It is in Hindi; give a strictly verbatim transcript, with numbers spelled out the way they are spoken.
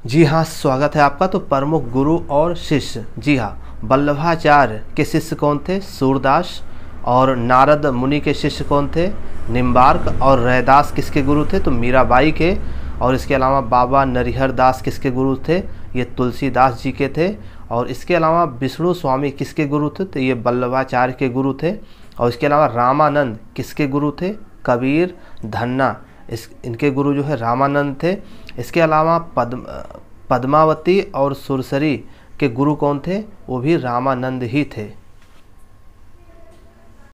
जी हाँ, स्वागत है आपका। तो प्रमुख गुरु और शिष्य, जी हाँ, वल्लभाचार्य के शिष्य कौन थे? सूरदास। और नारद मुनि के शिष्य कौन थे? निम्बार्क। और रैदास किसके गुरु थे? तो मीराबाई के। और इसके अलावा बाबा नरिहर दास किसके गुरु थे? ये तुलसीदास जी के थे। और इसके अलावा विष्णु स्वामी किसके गुरु थे? तो ये वल्लभाचार्य के गुरु थे। और इसके अलावा रामानंद किसके गुरु थे? कबीर, धन्ना, इस इनके गुरु जो है रामानंद थे। इसके अलावा पद्म पद्मावती और सुरसरी के गुरु कौन थे? वो भी रामानंद ही थे।